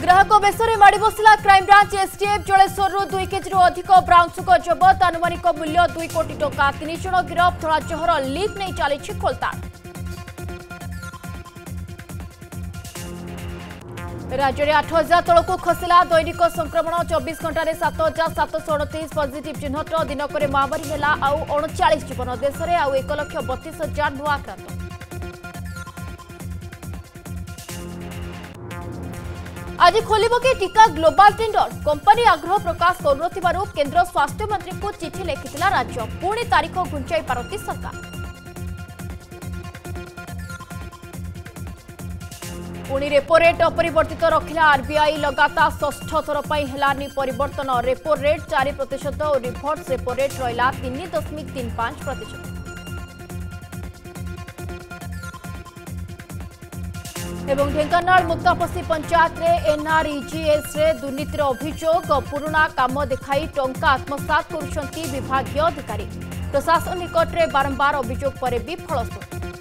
ग्राहक बेसरे माड़ बसला क्राइमब्रांच एसटीएफ जलेश्वर 2 केजी अधिक ब्राउन सुगर जबत आनुमानिक मूल्य 2 कोटी टंका 3 जन गिरफ धराचहर लिक नहीं चली खोलताड़। राज्य में 8000 तलक खसला दैनिक संक्रमण 24 घंटे 7729 पॉजिटिव चिन्हट दिनक महामारी नेला आउ 39 जीवन देश में आउ 1,32,000 नुआ आक्रांत। आज खोलिब कि टीका ग्लोबल टेंडर कंपनी आग्रह प्रकाश करुनथिबारु केंद्र स्वास्थ्य मंत्री को चिठी लिखिथिला राज्य पुणी तारीख घुंचाई पारती सरकार। पुणी रेपो रेट अपरिवर्तित रखिला आरबीआई लगातार षष्ठ थर पर हेलानी परिवर्तन रेपो रेट 4% और रिवर्स रेपो रेट रहिला 3.35%। एवं ढेंकानाल मुक्तापसी पंचायत रे एनआरईजीएस रे दुर्नीतिर अभियोग पुराना काम देखाई टंका आत्मसात करुछंती विभागीय अधिकारी प्रशासन निकट रे बारंबार अभियोग पर भी फलस्वरूप।